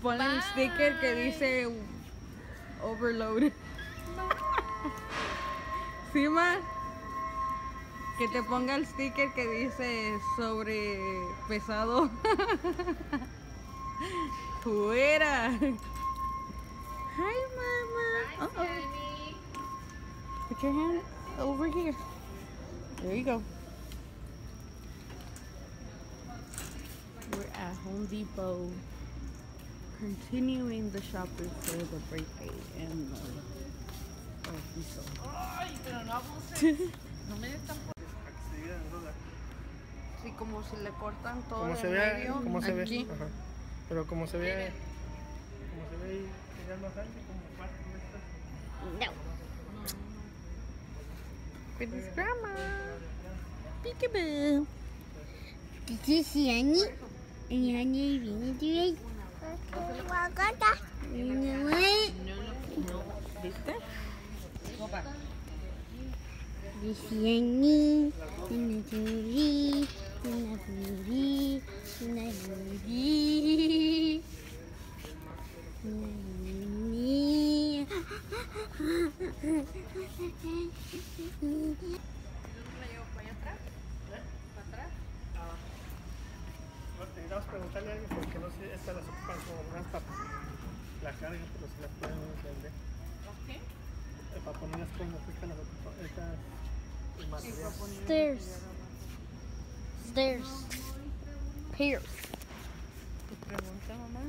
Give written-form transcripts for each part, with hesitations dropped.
pone el sticker que dice overload. ¿Sí, ma? Que te ponga el sticker que dice sobre pesado. Fuera. Hi, mama. Uh-oh. Put your hand over here. There you go. We're at Home Depot, continuing the shopping for the birthday and piso. Ay, pero no abuses. No me des tan fuerte. Sí, como si le cortan todo Como el se ve, medio como se aquí. ve. Ajá. Pero como se ve ahí, sería más ancho, como parte de esta. No. With his grandma. Peekaboo. This is Yanni. And Yanni viene today. You know what? ¿Viste? This is Yanni. And the Julie. And the Beauty. And the Beauty. Necesitamos preguntarle a alguien porque no sé, estas las ocupan como más para la carga, pero si las pueden vender. ¿Qué? Para ponerlas como estas las ocupan, estas materiales. Stairs. Stairs. Here. Te pregunta, mamá.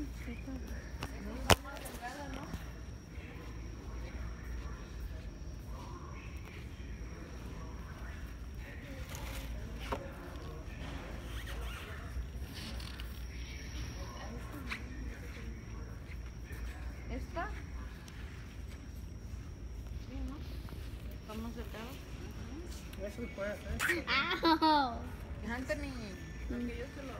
¿Esta? Sí, ¿no? ¿Estamos cercanos? Eso se puede hacer. Ow. Anthony, porque yo se lo...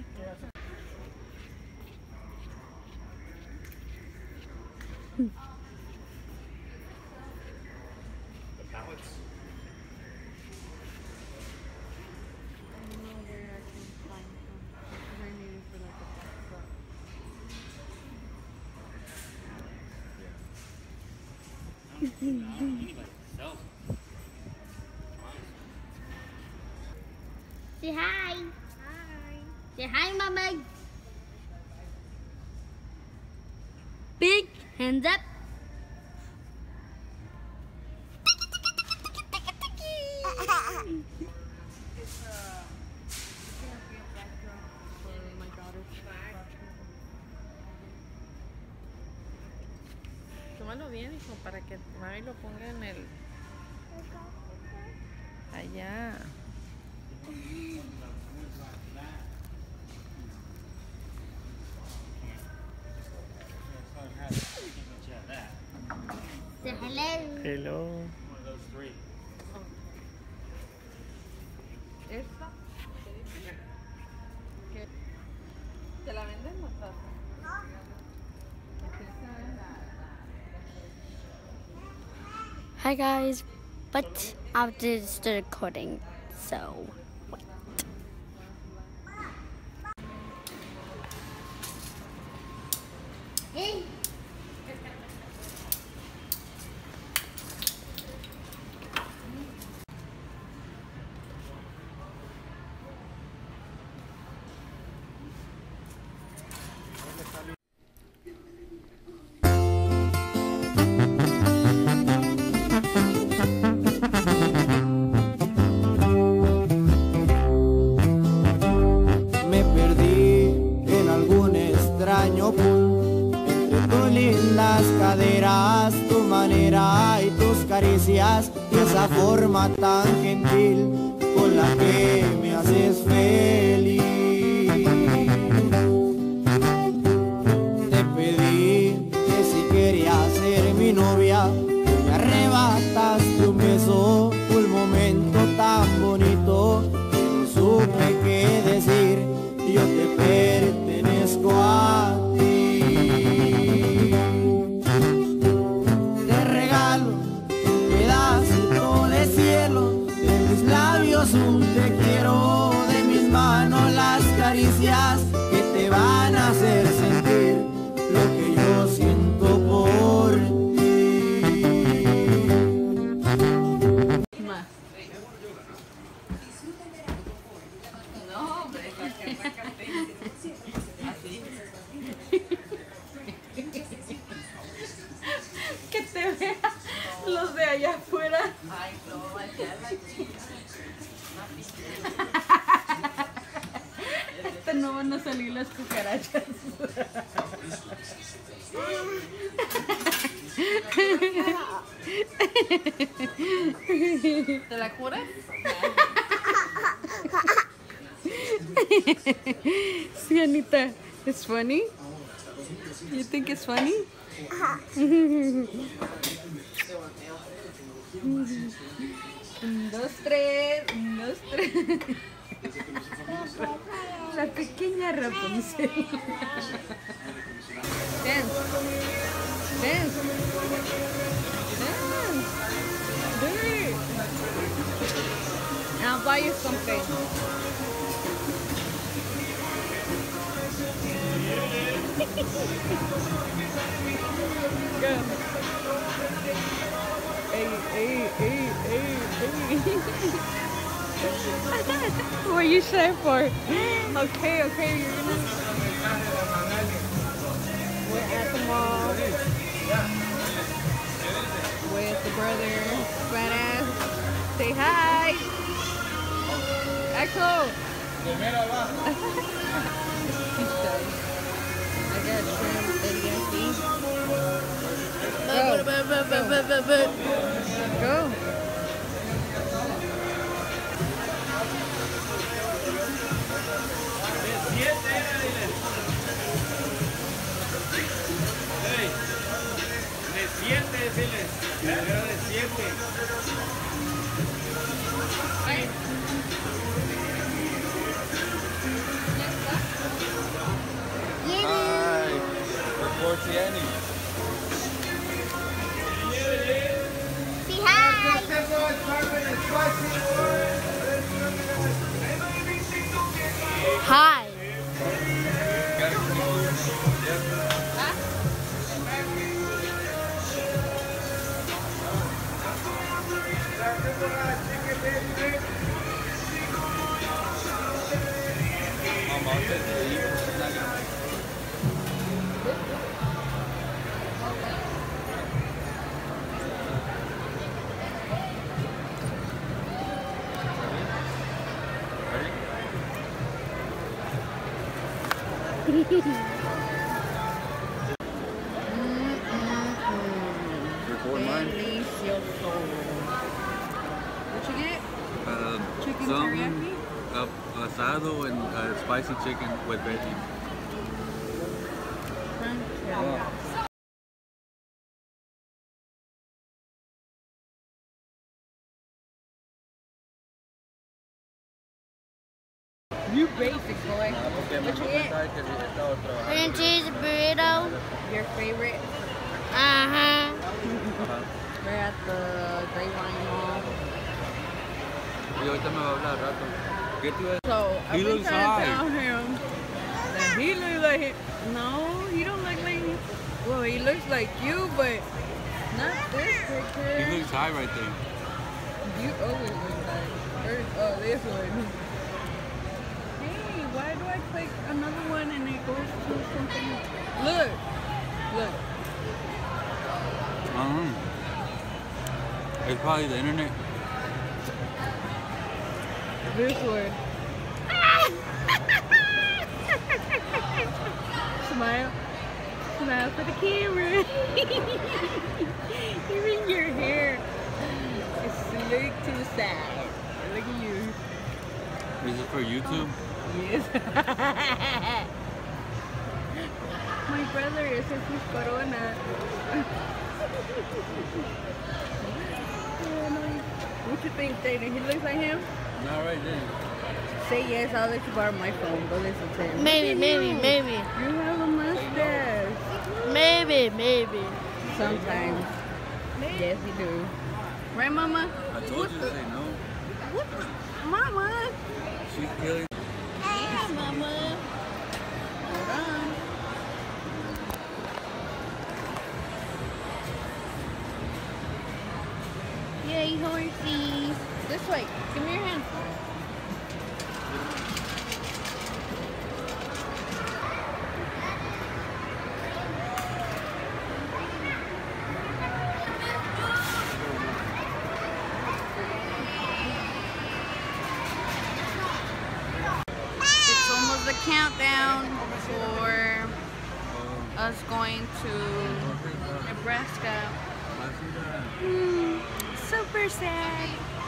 Say hi. Hi. Say hi, Mama. Big hands up. Tómalo bien, hijo, para que mami lo ponga en el... allá. Say hello. Hello. ¿Esta? ¿Qué? ¿Te la venden más fácil? Hi guys, but I just started recording, so wait. Hey. Me perdí en algún extraño pool entre tus lindas caderas, tu manera y tus caricias y esa forma tan gentil con la que me haces feliz. Te pedí que si querías ser mi novia, me arrebataste un beso, un momento tan bonito. Supe qué decir, yo te pertenezco a ti. Te regalo un pedacito de cielo, de mis labios un te quiero, de mis manos las allá afuera. Ay, no, allá la chica. No van a salir las cucarachas. ¿Te la juras? Sí, Anita. It's funny? You think it's funny? Un, dos, tres. Un, dos, tres. La pequeña Rapunzel. Dance. Dance. Dance. Do it. I'll buy you something. Go. Hey, hey, hey, hey, hey. What are you shy for? Okay, okay, you're gonna... We're at the mall with the brother, fat ass. Say hi! Axel! He's shy. I got shrimp, teriyaki. Go! Go! Hi, Portiani. Say hi. Hi. Record mine. What you get? Chicken Some teriyaki? asado and spicy chicken with veggies. You basic boy. What you get? Cream cheese burrito. Your favorite? Uh-huh. We're at the Grapevine Mall. Y ahorita me va a hablar rato. ¿Qué te iba a decir? So I've He been looks trying to high. tell him that he looks like him. No, he don't look like him. Well, he looks like you, but not this picture. He looks high right there. You always look like. Oh, this one. Hey, why do I click another one and it goes to something? Look, look. It's probably the internet. This one. Smile. Smile for the camera. Even your hair is slick to the side. Look at you. Is it for YouTube? Yes. My brother is his corona. What you think, Jaden? He looks like him? Not right there. Say yes, I'll let you borrow my phone. Go listen to him. Maybe, maybe, maybe. You have a mustache. Maybe, maybe. Sometimes. Yes, you do. Right, Mama? I told you to say no. Mama? She's killing. Hey, Mama. Hold on. Yay, horsey. This way. Give me your hand. us going to Nebraska. Super sad.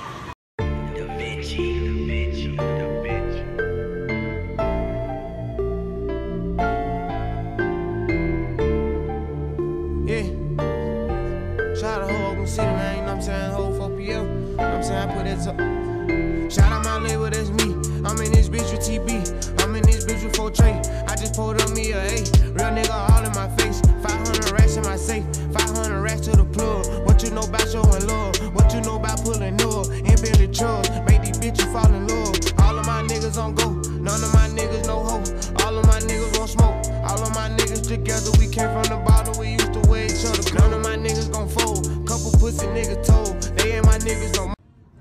Shout out to Oakland City, man, you know what I'm saying? Whole 4 p.m. You know what I'm saying? I put that up. Shout out my label, that's me. I'm in this bitch with TB. I'm in this bitch with 4 tray. I just pulled up me a A. Real nigga all in my face. 500 racks in my safe. 500 racks to the plug. What you know about showing love? What you know about pulling up? And Billy Chubbs. Make these bitches fall in love. All of my niggas on go. None of my niggas no hoe. All of my niggas won't smoke. All of my niggas together. We came from the bottom. We used to wear each other. None of my niggas gon' fold. Couple pussy niggas told. They ain't my niggas no more.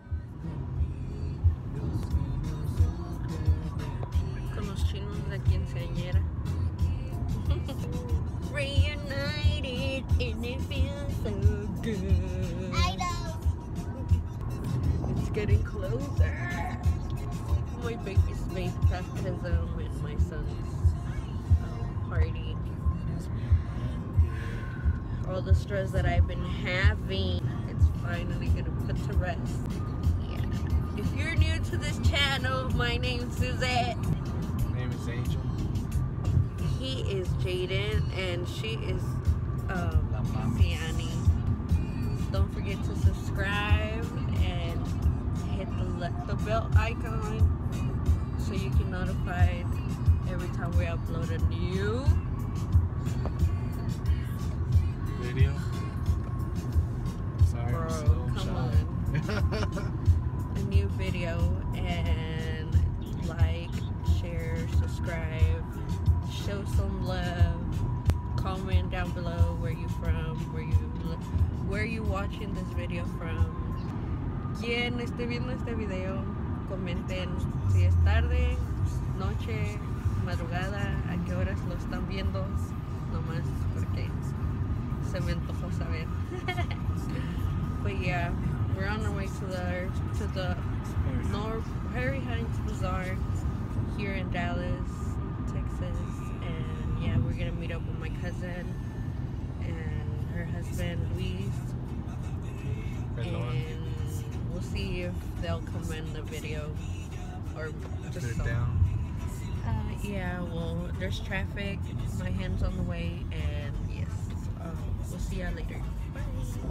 Con los chinos de quinceañera. Reunited and it feels so good. I know. It's getting closer. My baby's baptism and my son's party. All the stress that I've been having, it's finally gonna put to rest. Yeah. If you're new to this channel, my name's Suzette. My name is Angel. He is Jaden and she is Siani. Don't forget to subscribe and hit the bell icon so you get notified every time we upload a new Video. Sorry, bro, I'm so come shy. on. A new video, and like, share, subscribe, show some love, comment down below where you from, where you watching this video from. Quien esté viendo este video, comenten si es tarde, noche, madrugada, a qué horas lo están viendo, nomás porque se me antojó saber. But yeah, we're on our way to the North Harry Hines Bazaar here in Dallas, Texas, and yeah, we're gonna meet up with my cousin and her husband Ruiz, and we'll see if they'll come in the video or just so. Yeah, well, there's traffic, my hand's on the way, and yes, we'll see y'all later. Bye.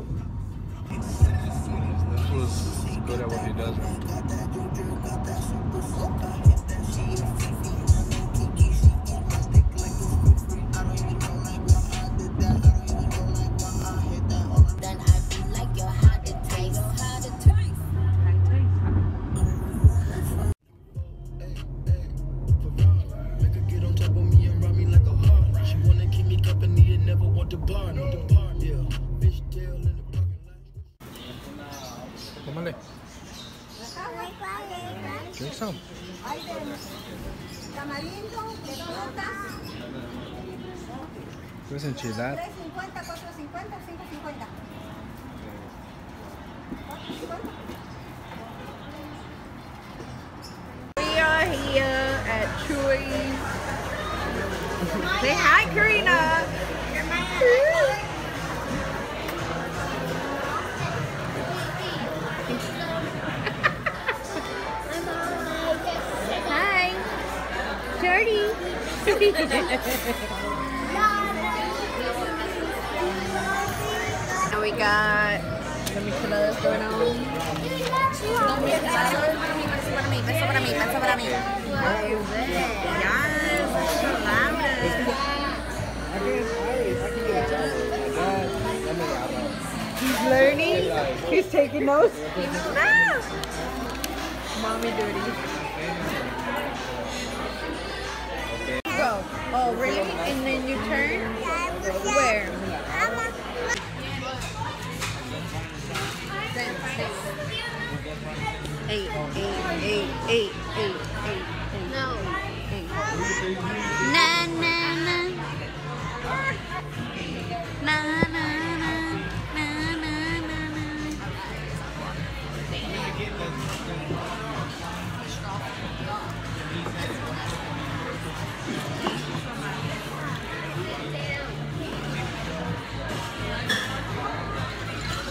This was good at what he does. Tómale. Drink some. ¿Quieres enchilada? 3.50, 4.50, 5.50. We are here at Ruiz. Say hi, Karina. Hi, Jordy. Now we got the micheladas going on. Beso para mí. He's learning. He's taking notes. Mommy duty. Go. Oh, really? And then you turn? Where? Eight. No.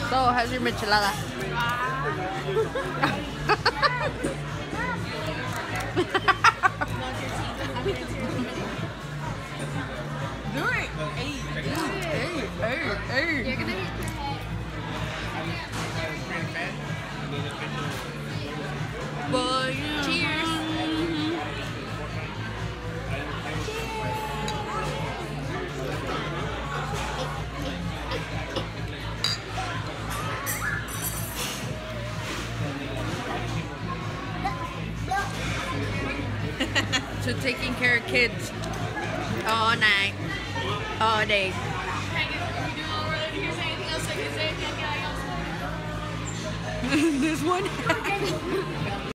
So, how's your michelada? Do it! Hey! You're gonna hit your head. Boy, Cheers. To taking care of kids all night, all day. This one.